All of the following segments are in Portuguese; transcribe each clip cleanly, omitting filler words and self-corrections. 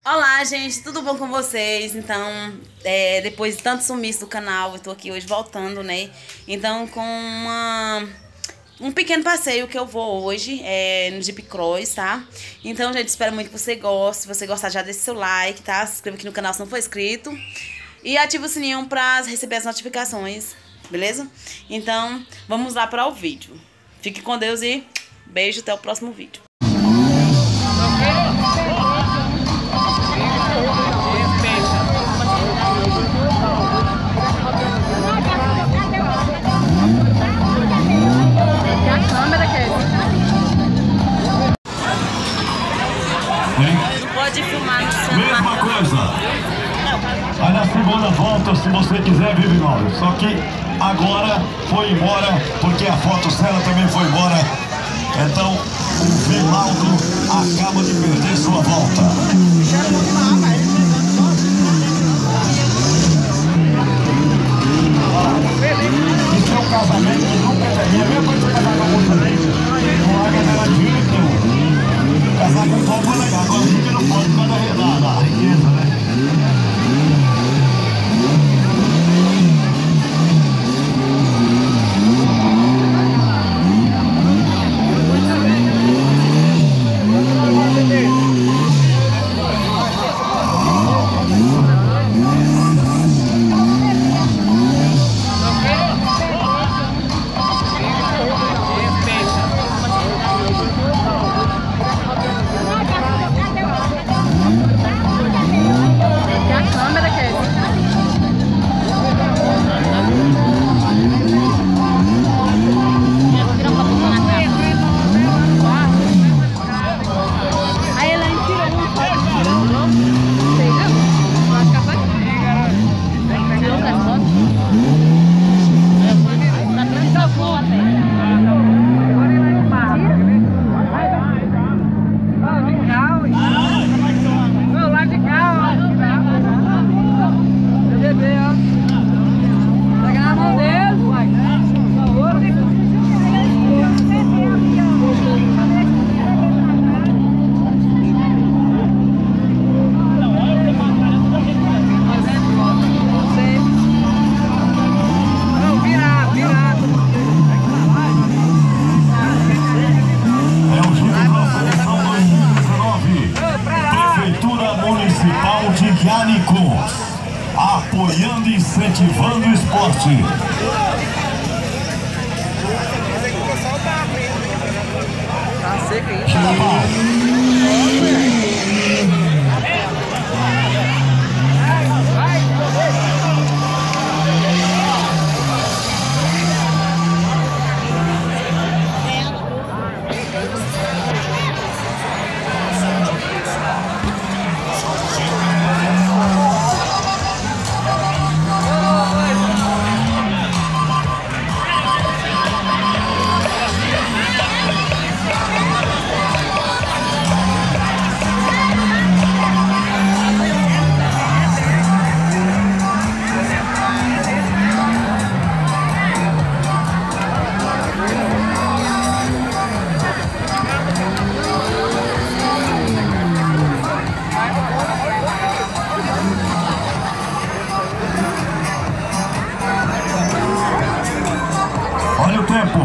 Olá, gente, tudo bom com vocês? Então, depois de tanto sumiço do canal, eu tô aqui hoje voltando, né? Então, com um pequeno passeio que eu vou hoje, no Jeep Cross, tá? Então, gente, espero muito que você goste. Se você gostar, já deixa seu like, tá? Se inscreva aqui no canal se não for inscrito. E ativa o sininho pra receber as notificações, beleza? Então, vamos lá para o vídeo. Fique com Deus e beijo, até o próximo vídeo. Pode filmar no celular. Mesma coisa. Aí na segunda volta, se você quiser, vive mal. Só que agora foi embora, porque a Fotocela também foi embora. Então, o Vivaldo acaba de perder sua volta. Isso é um casamento que nunca termina. A mesma coisa que casar com a moça dele. Não há galera de casar com o povo é legal. Agora a gente não pode por causa da riqueza, né? Apoiando e incentivando o esporte. Tá seco aí. Olha o tempo.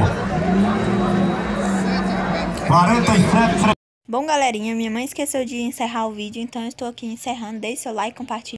47. Bom, galerinha, minha mãe esqueceu de encerrar o vídeo, então eu estou aqui encerrando. Deixe seu like, compartilhe.